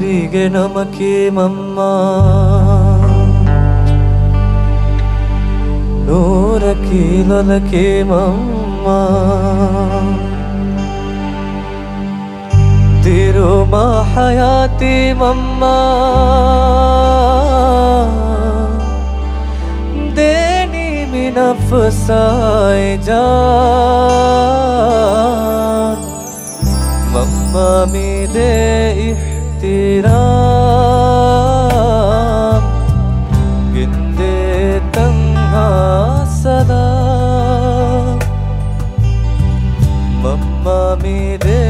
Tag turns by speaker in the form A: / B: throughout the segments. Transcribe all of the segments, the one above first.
A: ಹೀಗೆ ನಮಕಿ ಮಮ್ಮ ನೂರ ಕೀಲೊಲಕಿ ಮಮ್ಮ ತಿರುಮಾ ಹಯಾತಿ ಮಮ್ಮ ದೇನಿ ಮಿನಫ್ಸಾಯ್ ಜಾನ್ मम्मा मेरे इह्तिराम गिंदे तन्हा सलाम मम्मा मेरे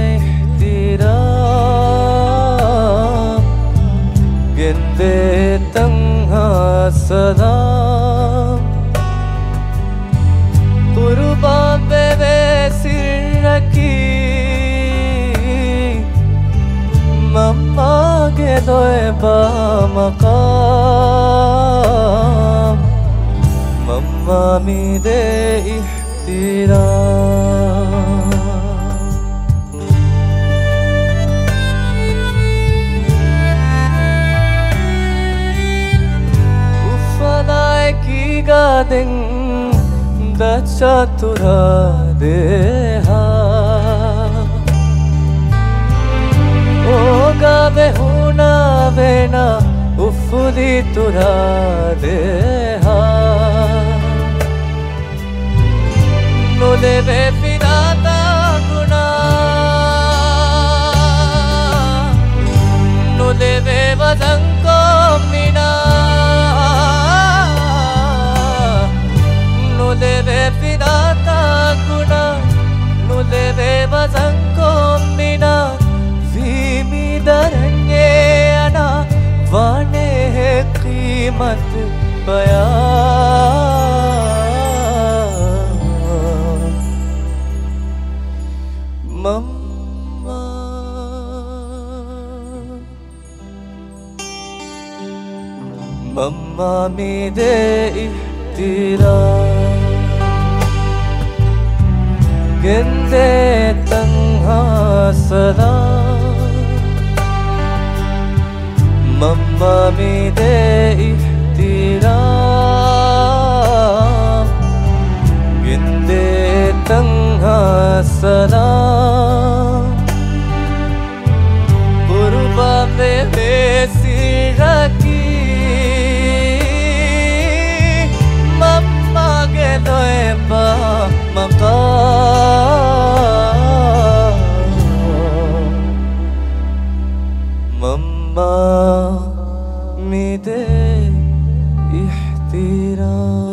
A: इह्तिराम गिंदे तन्हा सलाम कुर्बा बेबे सिर की मम्मा के दोए बामकाम मम्मा मेरे इह्तिराम उफनाए की गादिं दच्चा तुरा देहा गावे होना बेना उफुदी तुरा देहा नुले बे फिराता गुना नुले बे वजंको मिना नुले बे फिराता गुना नुले बे वजंको मिना दरंगे अना वाने है कीमत बया मम्मा मम्मा मेरे इह्तिराम गिंदे तन्हा सलाम मम्मा मेरे इह्तिराम गिंदे तन्हा सलाम कुर्बा मेरे सिर की मम्मा के दोए बामकाम मम्मा मेरे इह्तिराम।